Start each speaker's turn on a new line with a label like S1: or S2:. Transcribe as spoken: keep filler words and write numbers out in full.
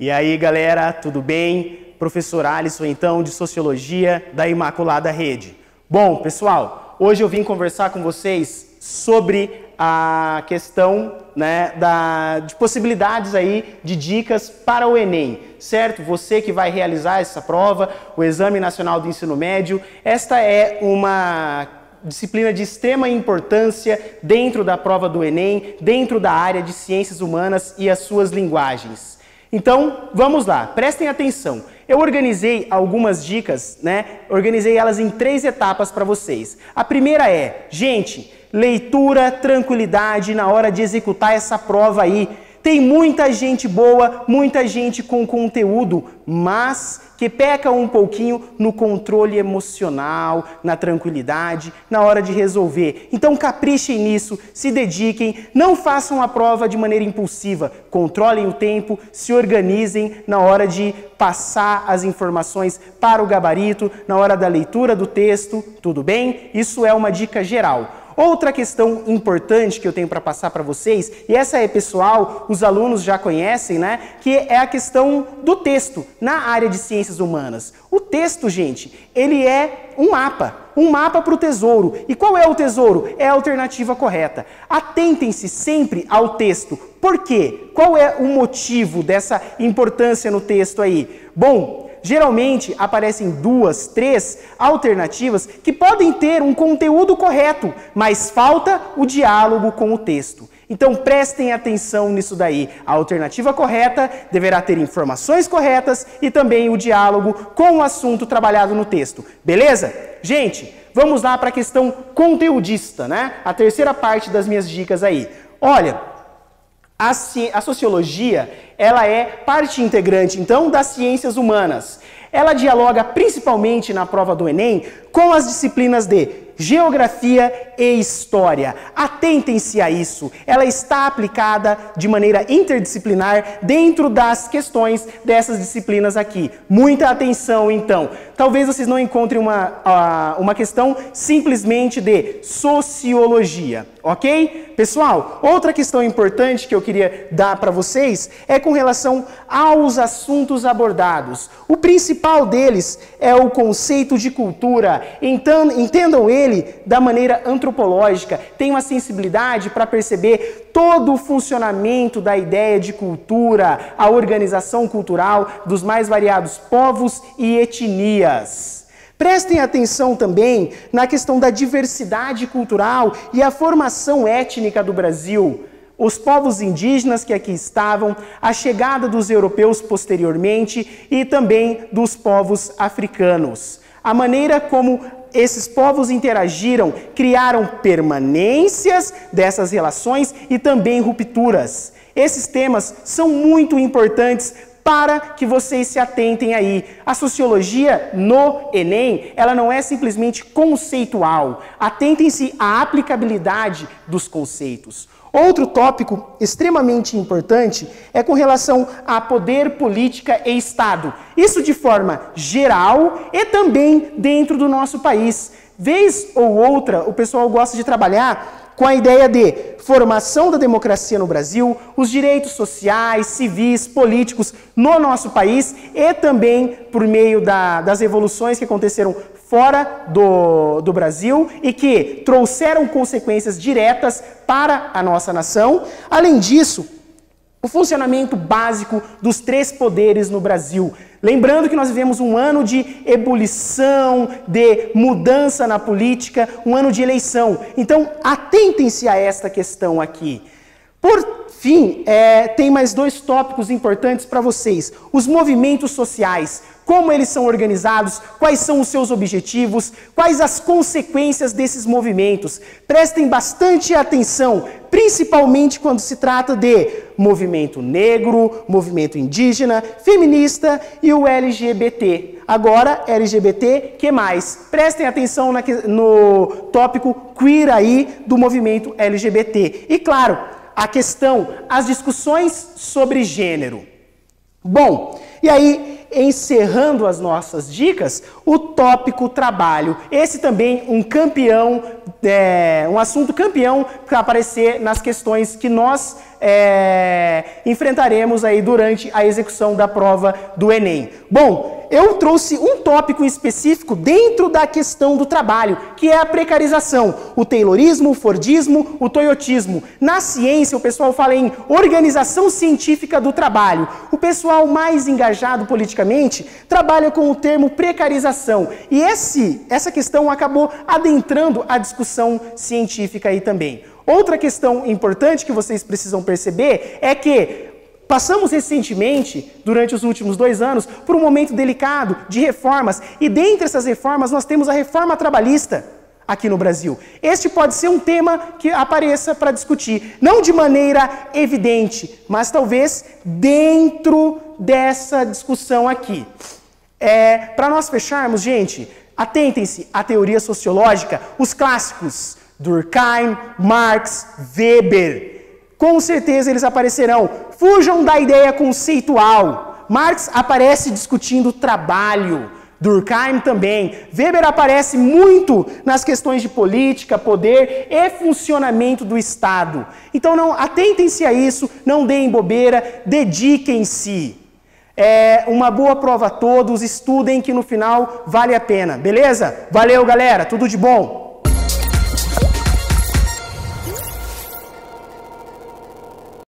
S1: E aí, galera, tudo bem? Professor Alisson, então, de Sociologia da Imaculada Rede. Bom, pessoal, hoje eu vim conversar com vocês sobre a questão, né, da, de possibilidades aí de dicas para o Enem, certo? Você que vai realizar essa prova, o Exame Nacional do Ensino Médio, esta é uma disciplina de extrema importância dentro da prova do Enem, dentro da área de Ciências Humanas e as suas linguagens. Então, vamos lá, prestem atenção. Eu organizei algumas dicas, né? Organizei elas em três etapas para vocês. A primeira é, gente, leitura, tranquilidade na hora de executar essa prova aí. Tem muita gente boa, muita gente com conteúdo, mas que peca um pouquinho no controle emocional, na tranquilidade, na hora de resolver. Então caprichem nisso, se dediquem, não façam a prova de maneira impulsiva, controlem o tempo, se organizem na hora de passar as informações para o gabarito, na hora da leitura do texto, tudo bem? Isso é uma dica geral. Outra questão importante que eu tenho para passar para vocês, e essa é pessoal, os alunos já conhecem, né? Que é a questão do texto na área de ciências humanas. O texto, gente, ele é um mapa, um mapa para o tesouro. E qual é o tesouro? É a alternativa correta. Atentem-se sempre ao texto. Por quê? Qual é o motivo dessa importância no texto aí? Bom, geralmente aparecem duas, três alternativas que podem ter um conteúdo correto, mas falta o diálogo com o texto. Então prestem atenção nisso daí. A alternativa correta deverá ter informações corretas e também o diálogo com o assunto trabalhado no texto. Beleza? Gente, vamos lá para a questão conteudista, né? A terceira parte das minhas dicas aí. Olha, A, a sociologia, ela é parte integrante, então, das ciências humanas. Ela dialoga principalmente na prova do Enem com as disciplinas de geografia e história. Atentem-se a isso. Ela está aplicada de maneira interdisciplinar dentro das questões dessas disciplinas aqui. Muita atenção, então. Talvez vocês não encontrem uma, uma questão simplesmente de sociologia, ok? Pessoal, outra questão importante que eu queria dar para vocês é com relação aos assuntos abordados. O principal deles é o conceito de cultura. Então, entendam ele da maneira antropológica. Tenham a sensibilidade para perceber todo o funcionamento da ideia de cultura, a organização cultural dos mais variados povos e etnias. Prestem atenção também na questão da diversidade cultural e a formação étnica do Brasil. Os povos indígenas que aqui estavam, a chegada dos europeus posteriormente e também dos povos africanos. A maneira como esses povos interagiram, criaram permanências dessas relações e também rupturas. Esses temas são muito importantes para que vocês se atentem aí. A sociologia no Enem, ela não é simplesmente conceitual. Atentem-se à aplicabilidade dos conceitos. Outro tópico extremamente importante é com relação a poder, política e Estado. Isso de forma geral e também dentro do nosso país. Vez ou outra, o pessoal gosta de trabalhar com a ideia de formação da democracia no Brasil, os direitos sociais, civis, políticos no nosso país e também por meio da, das evoluções que aconteceram fora do, do Brasil e que trouxeram consequências diretas para a nossa nação. Além disso, o funcionamento básico dos três poderes no Brasil. Lembrando que nós vivemos um ano de ebulição, de mudança na política, um ano de eleição. Então, atentem-se a esta questão aqui. Por fim, é, tem mais dois tópicos importantes para vocês. Os movimentos sociais, como eles são organizados, quais são os seus objetivos, quais as consequências desses movimentos. Prestem bastante atenção, principalmente quando se trata de movimento negro, movimento indígena, feminista e o L G B T. Agora, L G B T, que mais? Prestem atenção na, no tópico queer aí do movimento L G B T. E claro, a questão, as discussões sobre gênero. Bom, e aí, encerrando as nossas dicas, o tópico trabalho. Esse também um campeão é, um assunto campeão para aparecer nas questões que nós é, enfrentaremos aí durante a execução da prova do Enem. Bom, eu trouxe um tópico específico dentro da questão do trabalho, que é a precarização, o taylorismo, o fordismo, o toyotismo. Na ciência, o pessoal fala em organização científica do trabalho. O pessoal mais engajado politicamente trabalha com o termo precarização. E esse, essa questão acabou adentrando a discussão científica aí também. Outra questão importante que vocês precisam perceber é que passamos recentemente, durante os últimos dois anos, por um momento delicado de reformas, e dentre essas reformas nós temos a reforma trabalhista aqui no Brasil. Este pode ser um tema que apareça para discutir, não de maneira evidente, mas talvez dentro dessa discussão aqui. É, para nós fecharmos, gente, atentem-se à teoria sociológica, os clássicos, Durkheim, Marx, Weber. Com certeza eles aparecerão. Fujam da ideia conceitual. Marx aparece discutindo trabalho. Durkheim também. Weber aparece muito nas questões de política, poder e funcionamento do Estado. Então, não, atentem-se a isso, não deem bobeira, dediquem-se. É uma boa prova a todos, estudem que no final vale a pena. Beleza? Valeu, galera. Tudo de bom.